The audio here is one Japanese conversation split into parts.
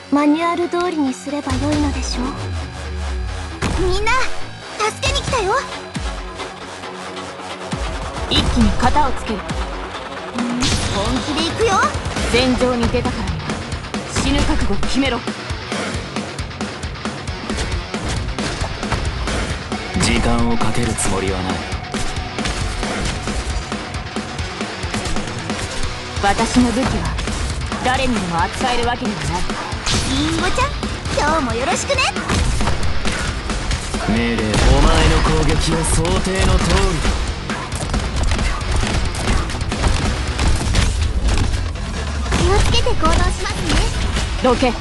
マニュアル通りにすればよいのでしょう。みんな助けに来たよ。 一気に型をつける。 本気で行くよ。 戦場に出たからには死ぬ覚悟を決めろ。 時間をかけるつもりはない。 私の武器は誰にでも扱えるわけではない。 リンゴちゃん、今日もよろしくね。 命令、お前の攻撃は想定の通りだ。 気をつけて行動しますね。 どけ。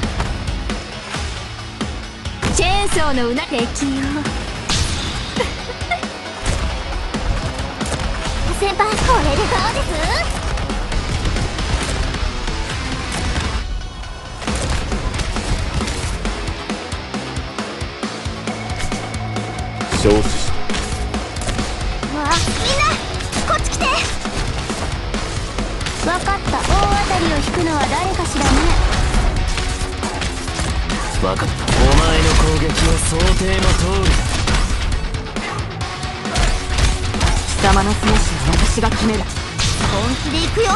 チェーンソーのうな適用。 先輩、これでどうです？ 承知した。 わあ、みんなこっち来て。分かった。大当たりを引くのは誰かしらね。 分かった。お前の攻撃は想定の通りだ。 貴様の選手は私が決める。 本気で行くよ。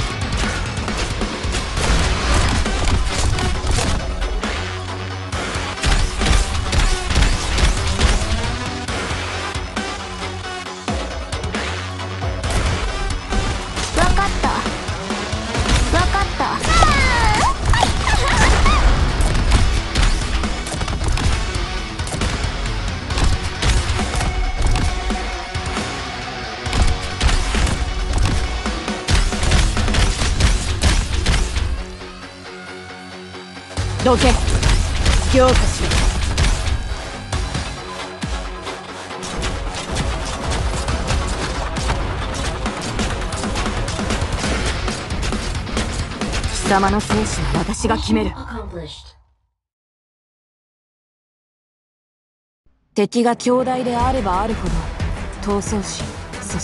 分かった。分かった。 どけ。強化しろ。貴様の生死は私が決める。敵が強大であればあるほど闘争心